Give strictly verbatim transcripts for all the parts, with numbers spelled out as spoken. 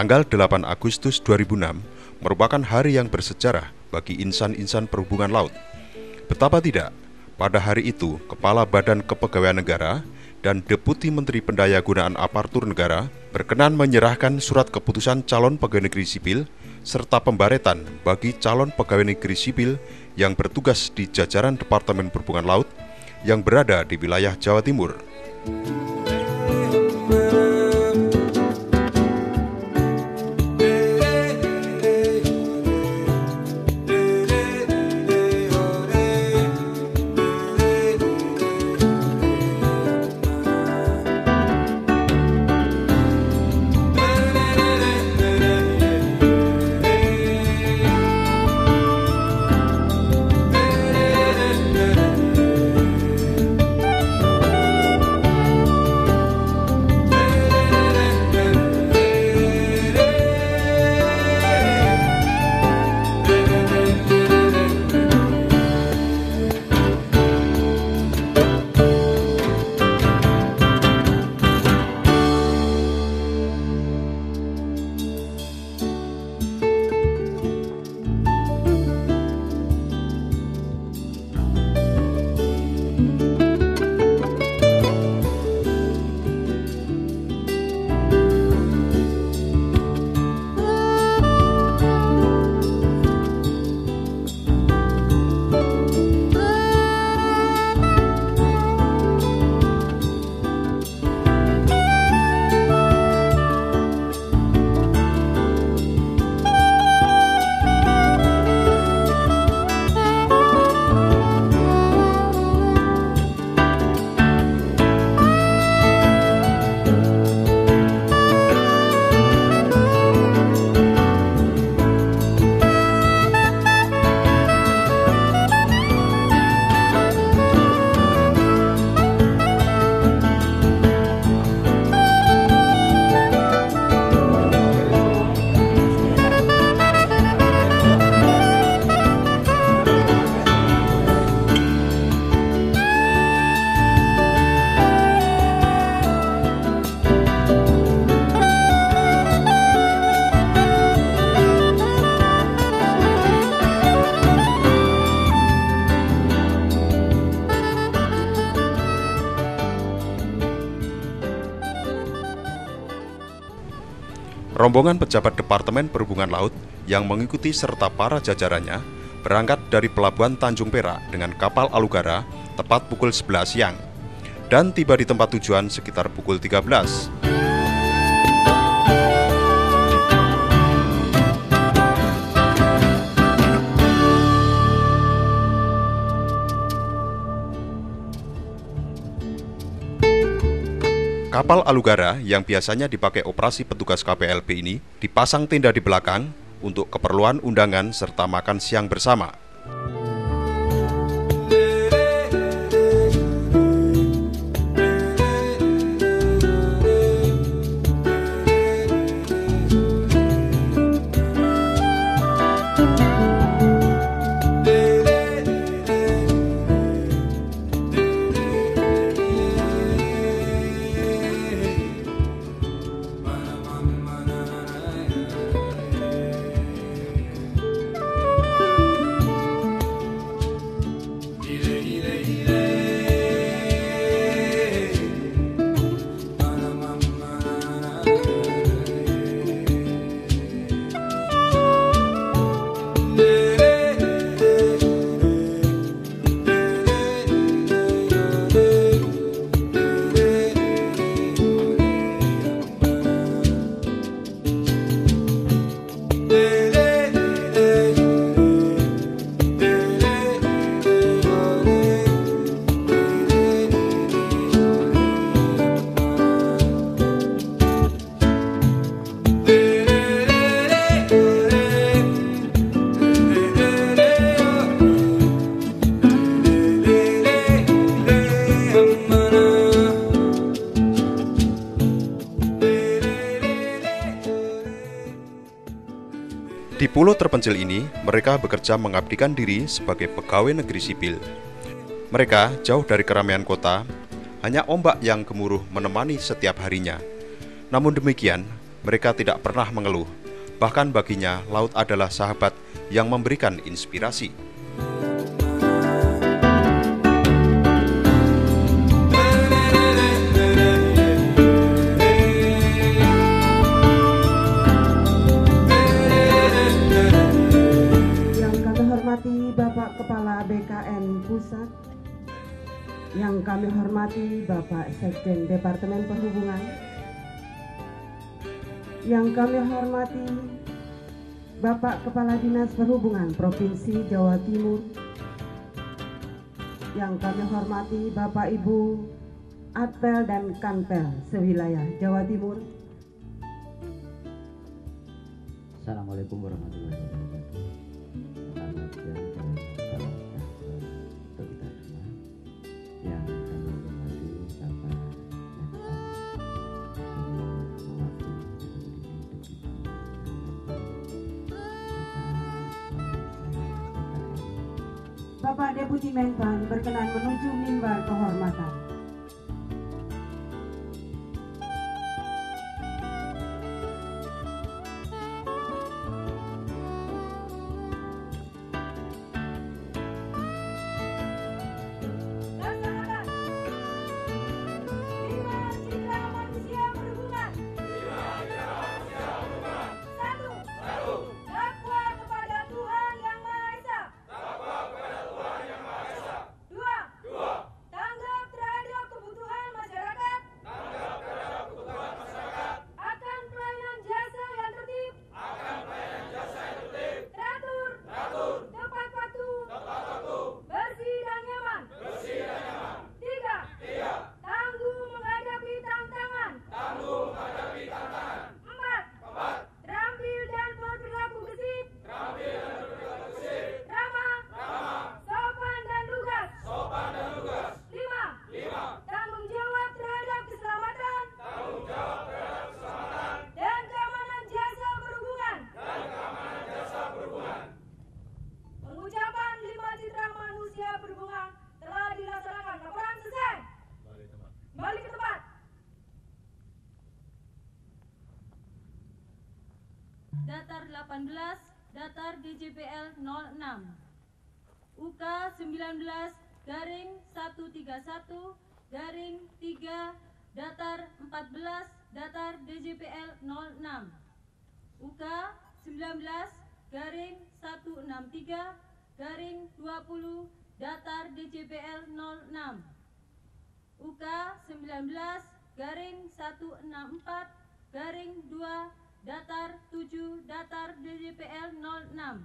Tanggal delapan Agustus dua ribu enam merupakan hari yang bersejarah bagi insan-insan perhubungan laut. Betapa tidak, pada hari itu Kepala Badan Kepegawaian Negara dan Deputi Menteri Pendayagunaan Aparatur Negara berkenan menyerahkan surat keputusan calon pegawai negeri sipil serta pembaretan bagi calon pegawai negeri sipil yang bertugas di jajaran Departemen Perhubungan Laut yang berada di wilayah Jawa Timur. Rombongan pejabat Departemen Perhubungan Laut yang mengikuti serta para jajarannya berangkat dari Pelabuhan Tanjung Perak dengan kapal Alugara tepat pukul sebelas siang dan tiba di tempat tujuan sekitar pukul tiga belas. Kapal Alugara yang biasanya dipakai operasi petugas K P L B ini dipasang tenda di belakang untuk keperluan undangan serta makan siang bersama. Di pulau terpencil ini, mereka bekerja mengabdikan diri sebagai pegawai negeri sipil. Mereka jauh dari keramaian kota, hanya ombak yang gemuruh menemani setiap harinya. Namun demikian, mereka tidak pernah mengeluh. Bahkan baginya, laut adalah sahabat yang memberikan inspirasi. Yang kami hormati Bapak Kepala B K N Pusat, yang kami hormati Bapak Sekjen Departemen Perhubungan, yang kami hormati Bapak Kepala Dinas Perhubungan Provinsi Jawa Timur, yang kami hormati Bapak Ibu Atpel dan Kanpel sewilayah Jawa Timur. Assalamualaikum warahmatullahi wabarakatuh. Selamat siang dan salam sejahtera untuk kita semua. Yang kami hormati Bapak Bapak Deputi Menpan berkenan menuju mimbar kehormatan. Datar delapan belas, Datar D J P L nol enam, U K sembilan belas garing seratus tiga puluh satu garing tiga, Datar empat belas, Datar D J P L nol enam, U K sembilan belas garing seratus enam puluh tiga garing dua puluh, Datar D J P L nol enam, U K sembilan belas garing seratus enam puluh empat garing dua, Datar tujuh, Datar D J P L nol enam,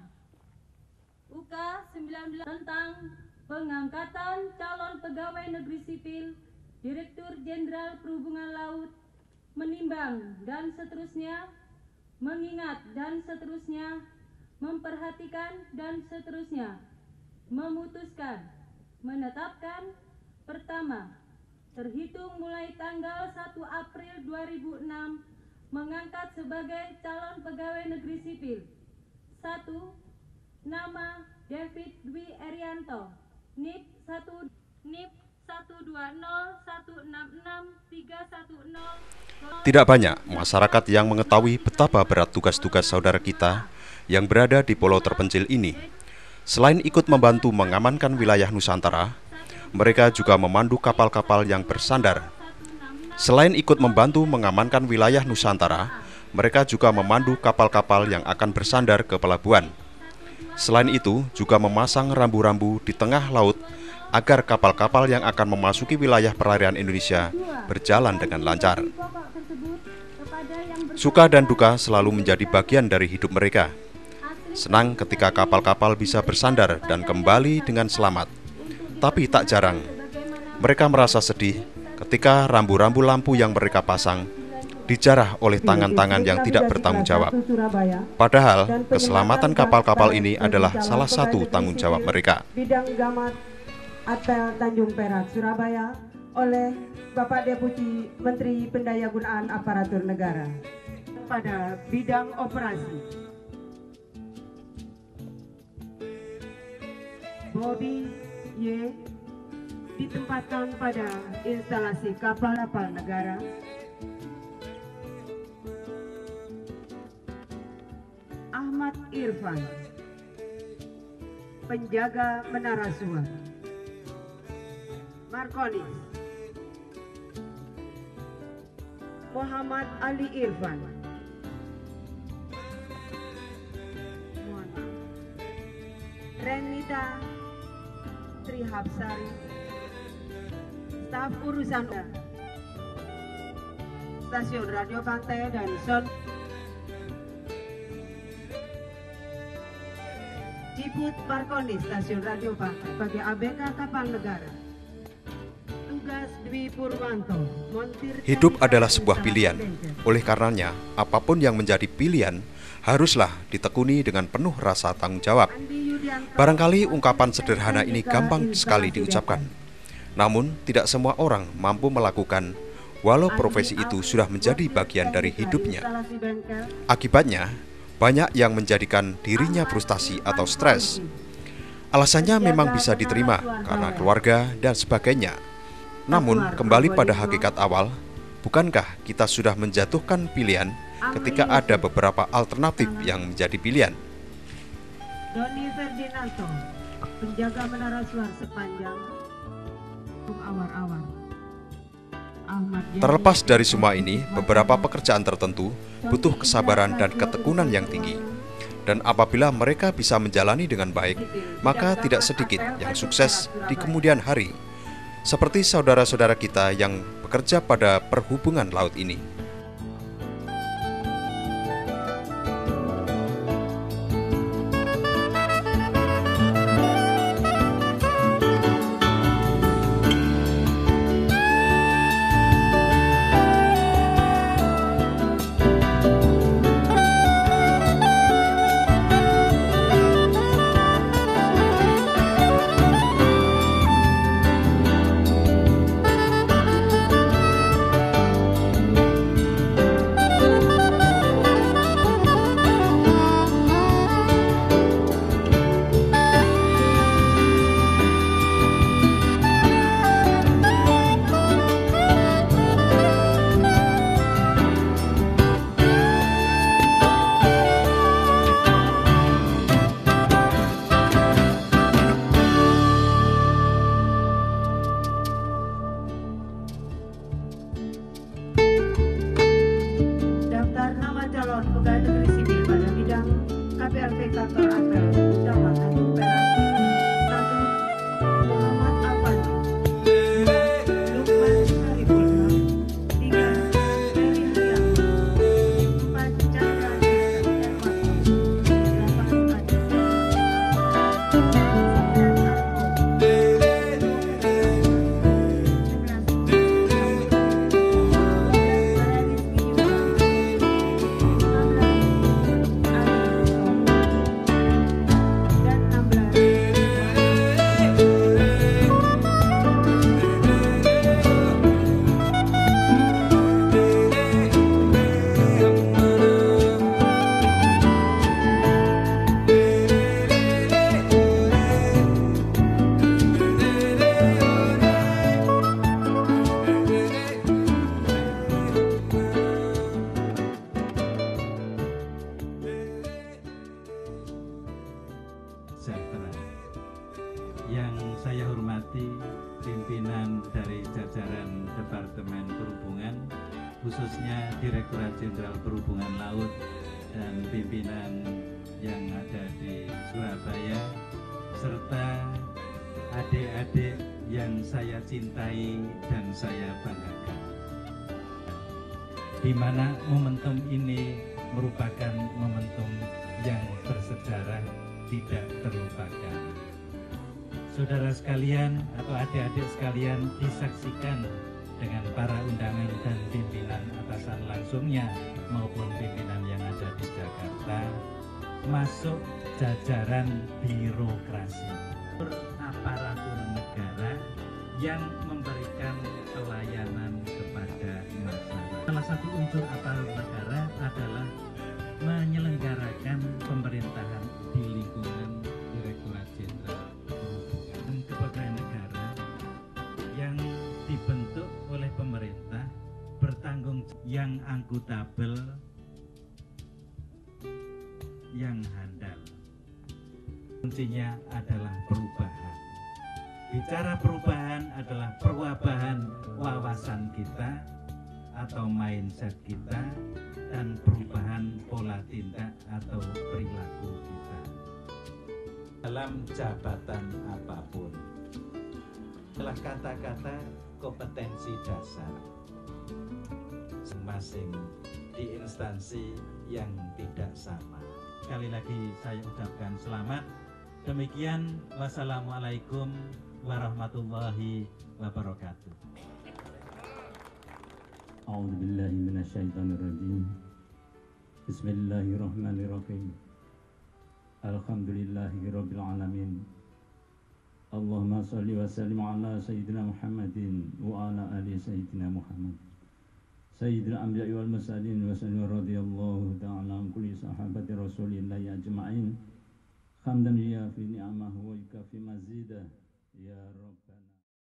U K sembilan belas tentang pengangkatan calon pegawai negeri sipil, Direktur Jenderal Perhubungan Laut, menimbang dan seterusnya, mengingat dan seterusnya, memperhatikan dan seterusnya, memutuskan, menetapkan, pertama, terhitung mulai tanggal satu April dua ribu enam, mengangkat sebagai calon pegawai negeri sipil. Satu. Nama David Dwi Erianto, N I P satu, N I P satu dua nol satu enam enam tiga satu nol. Tidak banyak masyarakat yang mengetahui betapa berat tugas-tugas saudara kita yang berada di pulau terpencil ini. Selain ikut membantu mengamankan wilayah Nusantara, mereka juga memandu kapal-kapal yang bersandar. Selain ikut membantu mengamankan wilayah Nusantara, mereka juga memandu kapal-kapal yang akan bersandar ke pelabuhan. Selain itu, juga memasang rambu-rambu di tengah laut agar kapal-kapal yang akan memasuki wilayah perairan Indonesia berjalan dengan lancar. Suka dan duka selalu menjadi bagian dari hidup mereka. Senang ketika kapal-kapal bisa bersandar dan kembali dengan selamat. Tapi tak jarang, mereka merasa sedih ketika rambu-rambu lampu yang mereka pasang dijarah oleh tangan-tangan yang tidak bertanggung jawab. Padahal keselamatan kapal-kapal ini adalah salah satu tanggung jawab mereka. Bidang Gamat Atpel Tanjung Perak, Surabaya, oleh Bapak Deputi Menteri Pendayagunaan Aparatur Negara. Pada bidang operasi, Bobby Y ditempatkan pada instalasi kapal-kapal negara. Irfan, penjaga Menara Suar. Markonis Muhammad Ali Irfan, Renita Trihapsari, staf urusan Stasiun Radio Pantai dan Son Diput Markonis Stasiun Radio Pantai bagi A B K Kapal Negara. Tugas Dwi Purwanto, Montir. Hidup adalah sebuah pilihan. Oleh karenanya, apapun yang menjadi pilihan haruslah ditekuni dengan penuh rasa tanggung jawab. Barangkali ungkapan sederhana ini gampang sekali diucapkan. Namun, tidak semua orang mampu melakukan walau profesi itu sudah menjadi bagian dari hidupnya. Akibatnya, banyak yang menjadikan dirinya frustasi atau stres. Alasannya memang bisa diterima karena keluarga dan sebagainya. Namun, kembali pada hakikat awal, bukankah kita sudah menjatuhkan pilihan ketika ada beberapa alternatif yang menjadi pilihan? Doni Ferdinando, penjaga Menara Suar sepanjang awar-awar. Terlepas dari semua ini, beberapa pekerjaan tertentu butuh kesabaran dan ketekunan yang tinggi. Dan apabila mereka bisa menjalani dengan baik, maka tidak sedikit yang sukses di kemudian hari. Seperti saudara-saudara kita yang bekerja pada perhubungan laut ini. Calon pegawai negeri sipil pada bidang K P L T Kantor Apel Camat Tanjung Perak. Satu, Muhammad Afandi. Dua, Lukman Sarifullah. Tiga, Ferry Hayati. Empat, Chandra Hermanto. Delapan, Adi. Sembilan, Yang saya hormati pimpinan dari jajaran Departemen Perhubungan, khususnya Direktorat Jenderal Perhubungan Laut dan pimpinan yang ada di Surabaya, serta adik-adik yang saya cintai dan saya banggakan, di mana momentum ini merupakan momentum yang bersejarah tidak terlupakan. Saudara sekalian atau adik-adik sekalian disaksikan dengan para undangan dan pimpinan atasan langsungnya maupun pimpinan yang ada di Jakarta masuk jajaran birokrasi aparatur negara yang memberikan pelayanan kepada masyarakat. Salah satu unsur aparatur negara adalah menyelenggarakan pemerintahan di lingkungan Direktorat Jenderal Perhubungan Kepegawaian Negara yang dibentuk oleh pemerintah, bertanggung yang akuntabel, yang handal. kuncinya adalah perubahan. Bicara perubahan adalah perubahan wawasan kita atau mindset kita dan perubahan pola tindak atau perilaku kita dalam jabatan apapun. Adalah kata-kata kompetensi dasar masing-masing di instansi yang tidak sama. Sekali lagi saya ucapkan selamat. Demikian, wassalamualaikum warahmatullahi wabarakatuh. A'udzu billahi minasyaitonir rajim. Bismillahirrahmanirrahim. Alhamdulillahirabbil alamin. Allahumma shalli wa sallim ala sayyidina Muhammadin wa ala ali sayyidina Muhammad. Sayyidina anbiya'i wal mursalin wa sallam radhiyallahu ta'ala an kulli sahabati Rasulillah ajma'in. Hamdan ya fi ni'amahu wa yukafi mazidah ya Rabbana.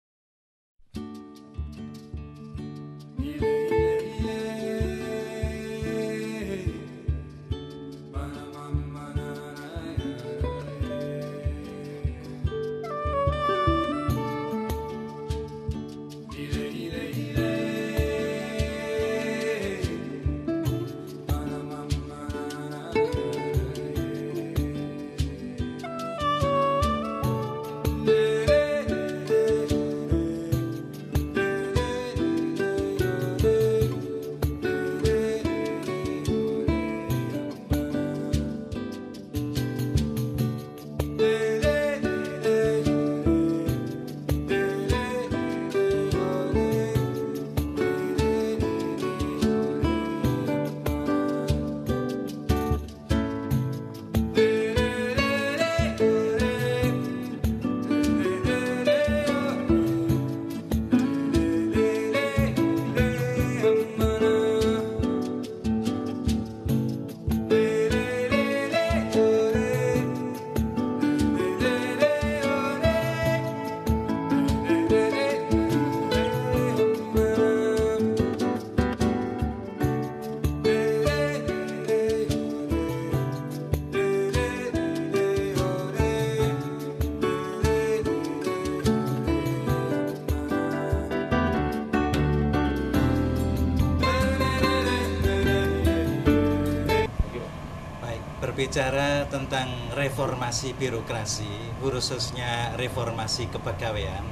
Berbicara tentang reformasi birokrasi, khususnya reformasi kepegawaian,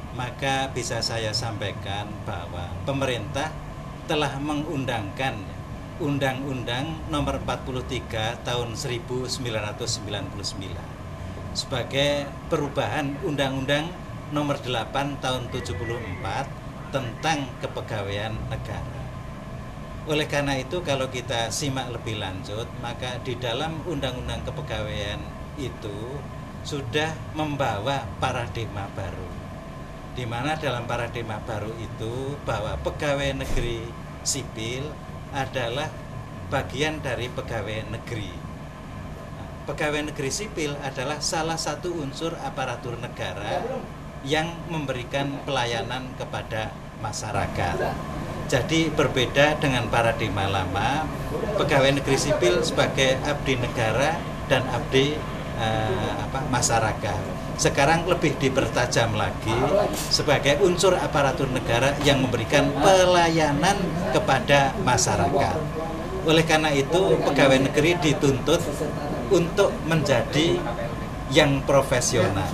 maka bisa saya sampaikan bahwa pemerintah telah mengundangkan Undang-Undang Nomor empat puluh tiga Tahun seribu sembilan ratus sembilan puluh sembilan sebagai perubahan Undang-Undang Nomor delapan Tahun tujuh puluh empat tentang kepegawaian negara. Oleh karena itu, kalau kita simak lebih lanjut, maka di dalam Undang-Undang Kepegawaian itu sudah membawa paradigma baru, di mana dalam paradigma baru itu bahwa pegawai negeri sipil adalah bagian dari pegawai negeri. Nah, pegawai negeri sipil adalah salah satu unsur aparatur negara yang memberikan pelayanan kepada masyarakat. Jadi berbeda dengan paradigma lama, pegawai negeri sipil sebagai abdi negara dan abdi eh, apa, masyarakat. Sekarang lebih dipertajam lagi sebagai unsur aparatur negara yang memberikan pelayanan kepada masyarakat. Oleh karena itu, pegawai negeri dituntut untuk menjadi yang profesional.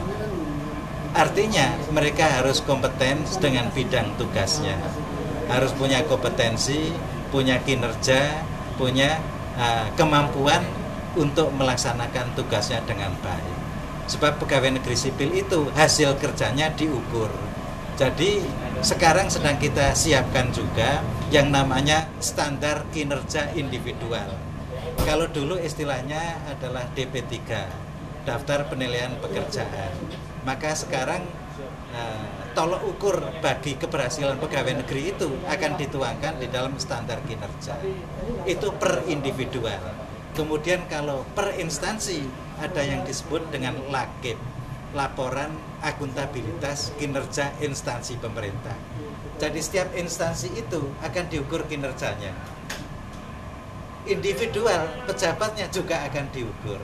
Artinya mereka harus kompeten dengan bidang tugasnya, harus punya kompetensi, punya kinerja, punya uh, kemampuan untuk melaksanakan tugasnya dengan baik. Sebab pegawai negeri sipil itu hasil kerjanya diukur. Jadi sekarang sedang kita siapkan juga yang namanya standar kinerja individual. Kalau dulu istilahnya adalah D P tiga, Daftar Penilaian Pekerjaan. Maka sekarang uh, tolok ukur bagi keberhasilan pegawai negeri itu akan dituangkan di dalam standar kinerja. Itu per individual. Kemudian kalau per instansi ada yang disebut dengan LAKIP, Laporan Akuntabilitas Kinerja Instansi Pemerintah. Jadi setiap instansi itu akan diukur kinerjanya. Individual pejabatnya juga akan diukur.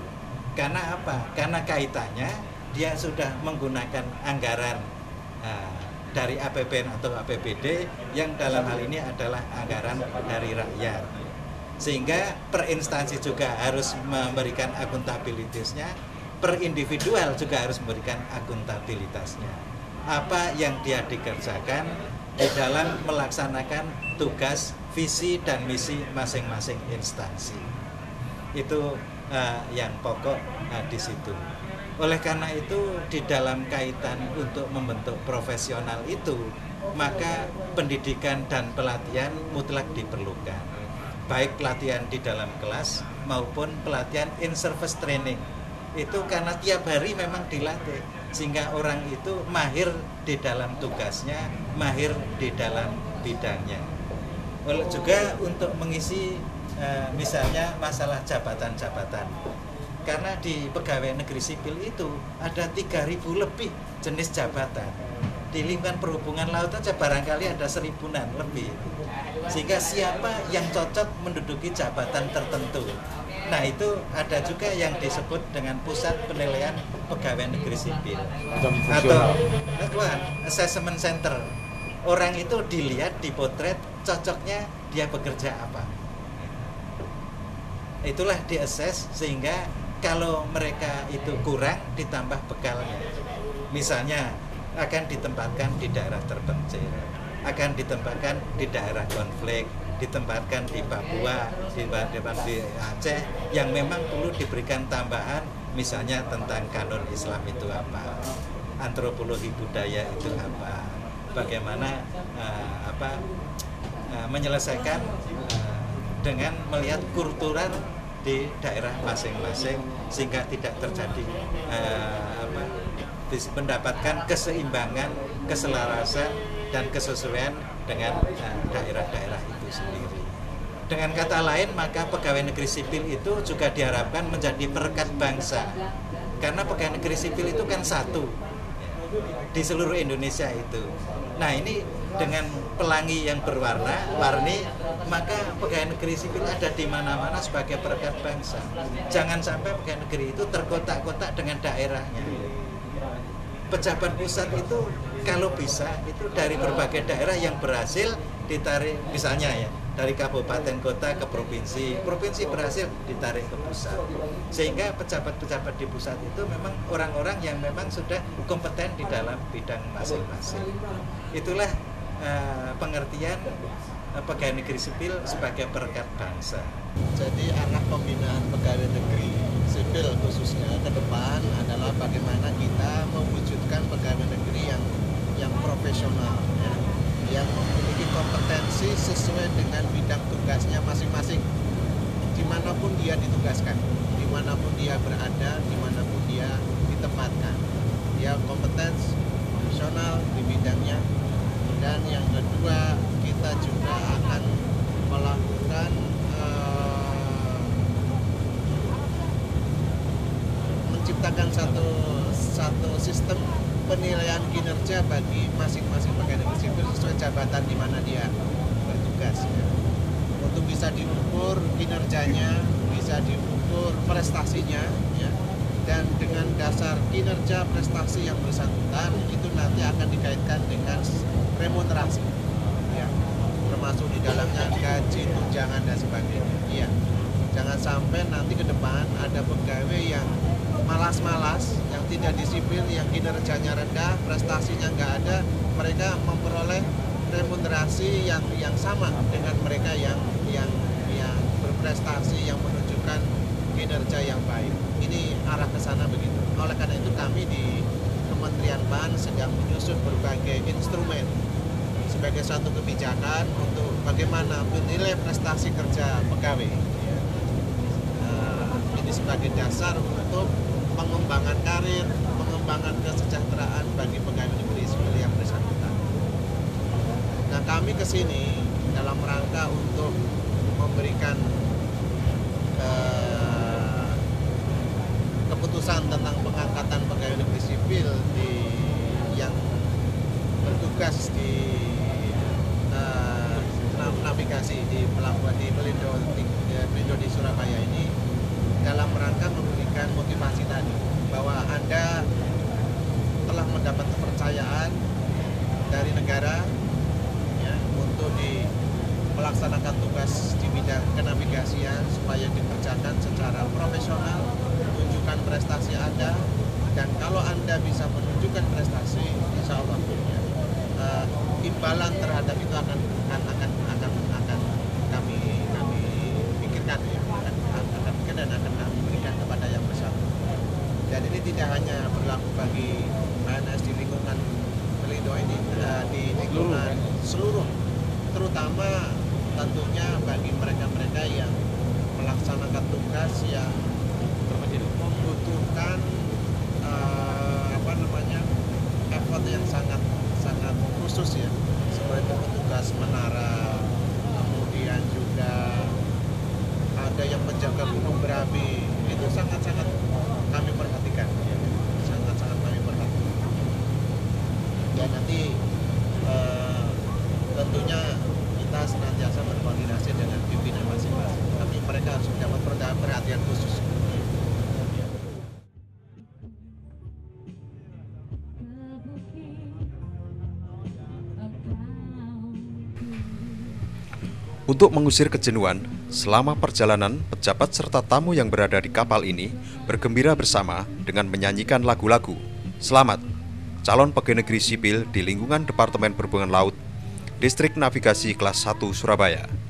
Karena apa? Karena kaitannya dia sudah menggunakan anggaran uh, dari A P B N atau A P B D yang dalam hal ini adalah anggaran dari rakyat. Sehingga per instansi juga harus memberikan akuntabilitasnya, per individual juga harus memberikan akuntabilitasnya. Apa yang dia dikerjakan di dalam melaksanakan tugas, visi dan misi masing-masing instansi. Itu uh, yang pokok uh, di situ. Oleh karena itu, di dalam kaitan untuk membentuk profesional itu, maka pendidikan dan pelatihan mutlak diperlukan. Baik pelatihan di dalam kelas maupun pelatihan in service training. Itu karena tiap hari memang dilatih, sehingga orang itu mahir di dalam tugasnya, mahir di dalam bidangnya. Oleh juga untuk mengisi uh, misalnya masalah jabatan-jabatan. Karena di pegawai negeri sipil itu ada tiga ribu lebih jenis jabatan. Di lingkungan perhubungan laut aja barangkali ada seribuan lebih. Sehingga siapa yang cocok menduduki jabatan tertentu. Nah, itu ada juga yang disebut dengan pusat penilaian pegawai negeri sipil atau assessment center. Orang itu dilihat, dipotret, cocoknya dia bekerja apa. Itulah di-assess sehingga kalau mereka itu kurang ditambah bekalnya. Misalnya akan ditempatkan di daerah terpencil, akan ditempatkan di daerah konflik, ditempatkan di Papua, di, di Aceh yang memang perlu diberikan tambahan, misalnya tentang kanon Islam itu apa, antropologi budaya itu apa, bagaimana uh, apa uh, menyelesaikan uh, dengan melihat kultural di daerah masing-masing sehingga tidak terjadi uh, apa, mendapatkan keseimbangan, keselarasan dan kesesuaian dengan uh, daerah-daerah itu sendiri. Dengan kata lain, maka pegawai negeri sipil itu juga diharapkan menjadi perekat bangsa. Karena pegawai negeri sipil itu kan satu di seluruh Indonesia itu. Nah, ini dengan pelangi yang berwarna-warni, maka pegawai negeri sipil ada di mana-mana sebagai perekat bangsa. Jangan sampai pegawai negeri itu terkotak-kotak dengan daerahnya. Pejabat pusat itu kalau bisa itu dari berbagai daerah yang berhasil ditarik, misalnya ya dari kabupaten kota ke provinsi, provinsi berhasil ditarik ke pusat, sehingga pejabat-pejabat di pusat itu memang orang-orang yang memang sudah kompeten di dalam bidang masing-masing. Itulah uh, pengertian uh, pegawai negeri sipil sebagai perekat bangsa. Jadi arah pembinaan pegawai negeri sipil khususnya ke depan adalah bagaimana kita mewujudkan pegawai negeri yang yang profesional, ya, yang memiliki kompetensi sesuai dengan bidang tugasnya masing-masing, dimanapun dia ditugaskan, dimanapun dia berada, dimanapun dia ditempatkan, dia kompeten, profesional di bidangnya. Dan yang kedua, kita juga akan melakukan menciptakan satu satu sistem penilaian kinerja bagi masing-masing pegawai negeri sipil sesuai jabatan di mana dia bertugas, ya. Untuk bisa diukur kinerjanya, bisa diukur prestasinya, ya. Dan dengan dasar kinerja prestasi yang bersangkutan itu nanti akan dikaitkan dengan remunerasi, ya. Termasuk di dalamnya gaji, tunjangan dan sebagainya. Ya. Jangan sampai nanti ke depan ada pegawai yang malas-malas, yang tidak disiplin, yang kinerjanya rendah, prestasinya nggak ada, mereka memperoleh remunerasi yang yang sama dengan mereka yang yang yang berprestasi, yang menunjukkan kinerja yang baik. Ini arah ke sana begitu. Oleh karena itu kami di Kementerian P A N sedang menyusun berbagai instrumen sebagai satu kebijakan untuk bagaimana menilai prestasi kerja pegawai. Ya. Nah, ini sebagai dasar untuk pengembangan karir, pengembangan kesejahteraan bagi pegawai negeri sipil yang bersangkutan. Nah, kami ke sini dalam rangka untuk memberikan eh, keputusan tentang pengangkatan pegawai negeri sipil di yang bertugas di eh, navigasi di pelabuhan di Pelindo di, Pelindo di Surabaya ini, dalam rangka memberikan motivasi kepercayaan dari negara ya, untuk di melaksanakan tugas di bidang kenavigasian supaya dikerjakan secara profesional, tunjukkan prestasi Anda, dan kalau Anda bisa menunjukkan prestasi, insya Allah ya, uh, imbalan terhadap itu akan akan akan akan, akan kami kami pikirkan ya, akan, akan pikir dan akan kami berikan kepada yang bersangkutan. Dan ini tidak hanya berlaku bagi P N S di lingkungan Pelindo ini, uh, di lingkungan seluruh, terutama tentunya bagi mereka-mereka yang melaksanakan tugas yang membutuhkan uh, apa namanya effort yang sangat sangat khusus ya, seperti petugas menara, kemudian juga ada yang menjaga gunung berapi, itu sangat-sangat kami perhatikan, sangat-sangat kami perhatikan. Dan nanti uh, tentunya kita senantiasa berkoordinasi dengan pimpinan masing-masing, tapi mereka harus mendapat perhatian khusus. Untuk mengusir kejenuhan, selama perjalanan, pejabat serta tamu yang berada di kapal ini bergembira bersama dengan menyanyikan lagu-lagu Selamat, calon pegawai negeri sipil di lingkungan Departemen Perhubungan Laut, Distrik Navigasi Kelas satu Surabaya.